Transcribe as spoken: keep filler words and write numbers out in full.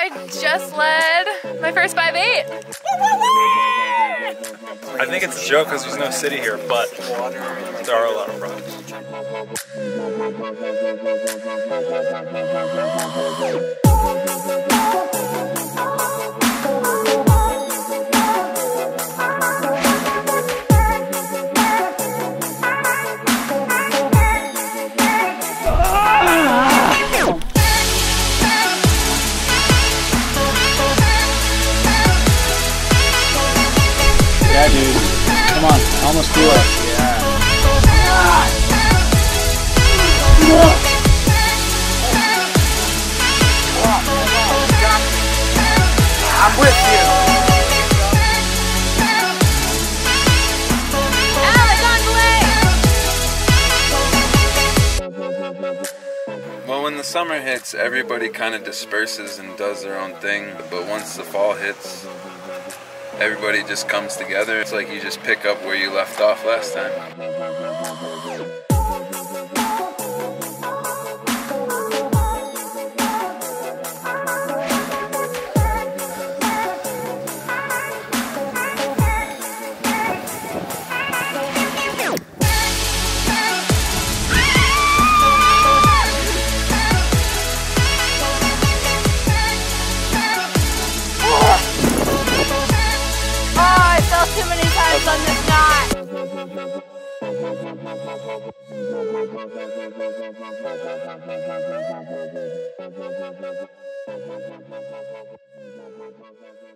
I just led my first five eight. I think it's a joke because there's no city here, but there are a lot of rocks. Yeah, dude. Come on, almost do it. Yeah. I'm with you. Well, when the summer hits, everybody kind of disperses and does their own thing. But once the fall hits, everybody just comes together. It's like you just pick up where you left off last time. Too many times on this knot.